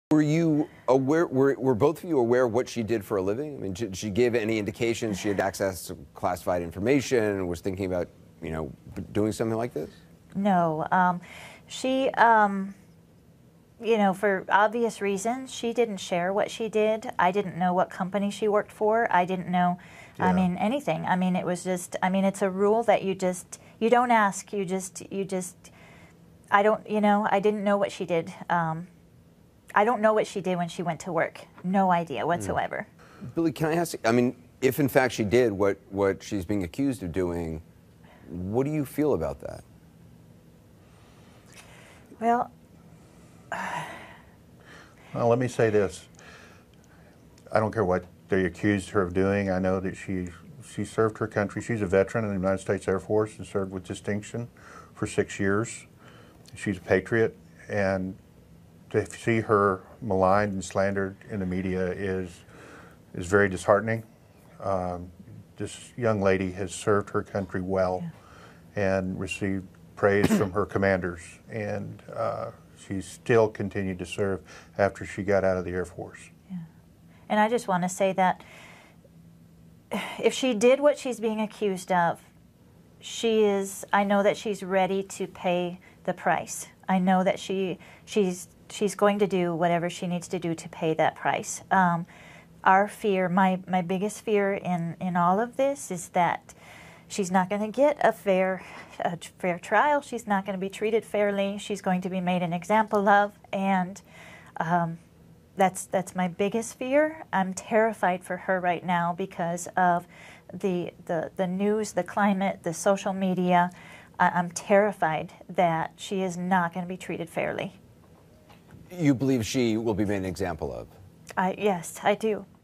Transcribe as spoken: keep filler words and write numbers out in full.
Were you aware, were, were both of you aware of what she did for a living? I mean, did she give any indications she had access to classified information and was thinking about, you know, doing something like this? No. Um, she, um, you know, for obvious reasons, she didn't share what she did. I didn't know what company she worked for. I didn't know, yeah. I mean, anything. I mean, it was just, I mean, it's a rule that you just, you don't ask, you just, you just, I don't, you know, I didn't know what she did. Um, I don't know what she did when she went to work. No idea whatsoever. Mm. Billy, can I ask you, I mean, if in fact she did what, what she's being accused of doing, what do you feel about that? Well, well, let me say this. I don't care what they accused her of doing. I know that she, she served her country. She's a veteran in the United States Air Force and served with distinction for six years. She's a patriot, and to see her maligned and slandered in the media is is very disheartening. Um, this young lady has served her country well, yeah. and received praise from her commanders, and uh, she still continued to serve after she got out of the Air Force. Yeah. And I just want to say that if she did what she's being accused of, she is, I know that she's ready to pay the price. I know that she she's she's going to do whatever she needs to do to pay that price. Um, our fear, my, my biggest fear in, in all of this is that she's not going to get a fair, a fair trial. She's not going to be treated fairly. She's going to be made an example of, and um, that's, that's my biggest fear. I'm terrified for her right now because of the, the, the news, the climate, the social media. I, I'm terrified that she is not going to be treated fairly. You believe she will be made an example of? I, yes, I do.